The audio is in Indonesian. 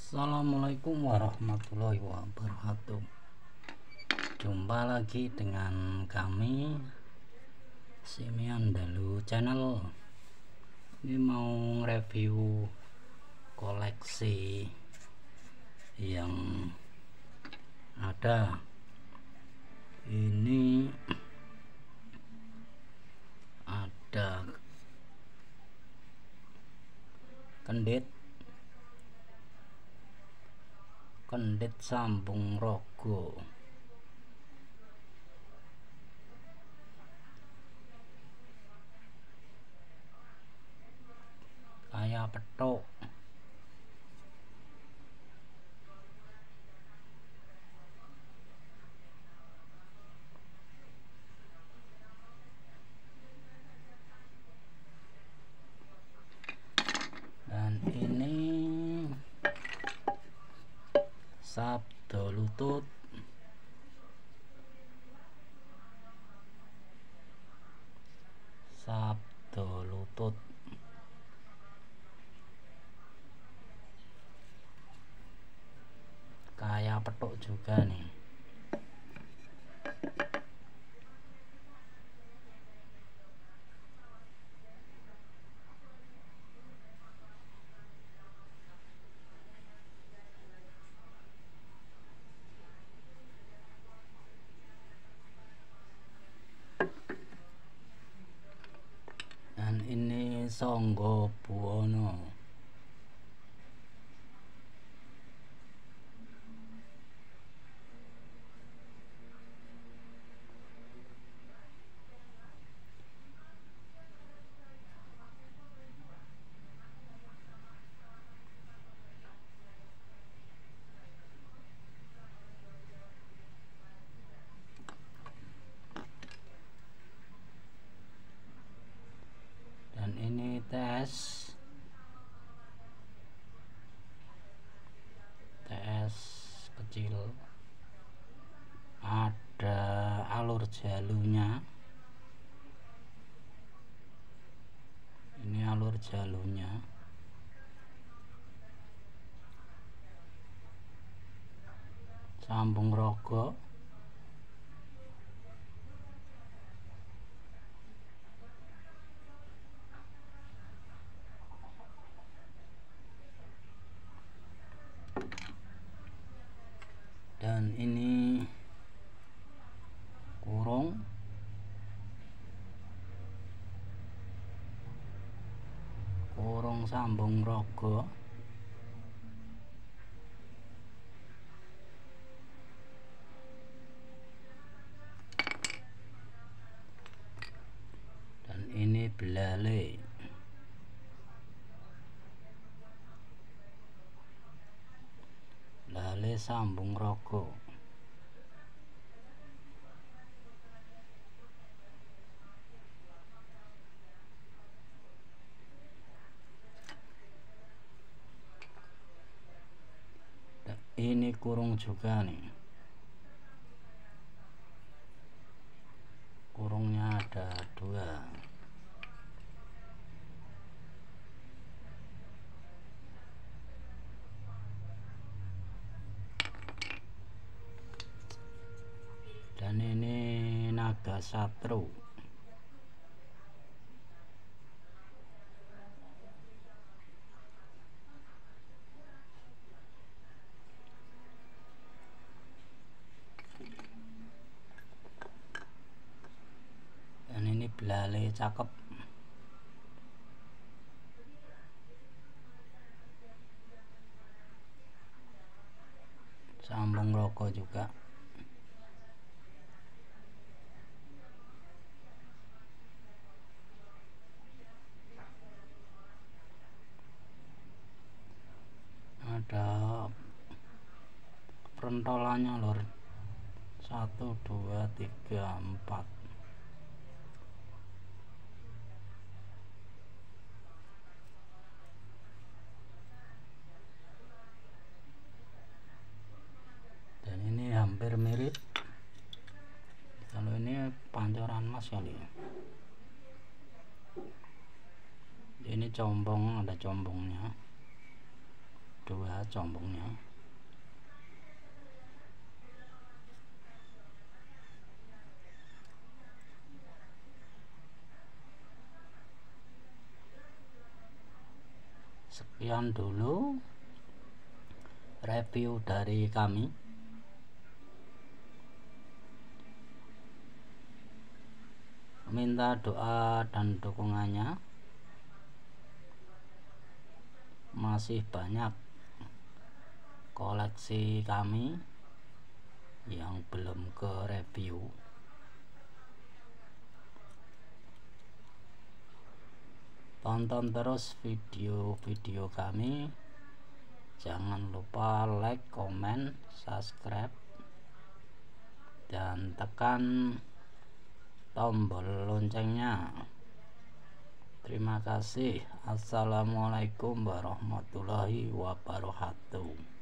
Assalamualaikum warahmatullahi wabarakatuh. Jumpa lagi dengan kami Simian Dalu Channel. Ini mau review koleksi yang ada. Ini ada kendit sambung rogo, kaya petuk, dan ini sabdo lutut, kaya petuk juga nih. Dan ini Sangga Buwana. Dan ini TS kecil, ada alur jalunya. Ini alur jalunya. Sambung rogo, dan ini kurung sambung rogo, dan ini belale. Sambung rogo. Dan ini kurung juga nih. Kurungnya ada 2. Dan ini naga satru. Dan ini belale cakep. Sambung rogo juga. Ada pentolannya lor, 1 2 3 4. Dan ini hampir mirip. Kalau ini pancoran emas kali ya. Ini combong, ada combongnya. dua combongnya. Sekian dulu review dari kami. Minta doa dan dukungannya. Masih banyak koleksi kami yang belum ke review. Tonton terus video-video kami. Jangan lupa like, comment, subscribe, dan tekan tombol loncengnya. Terima kasih. Assalamualaikum warahmatullahi wabarakatuh.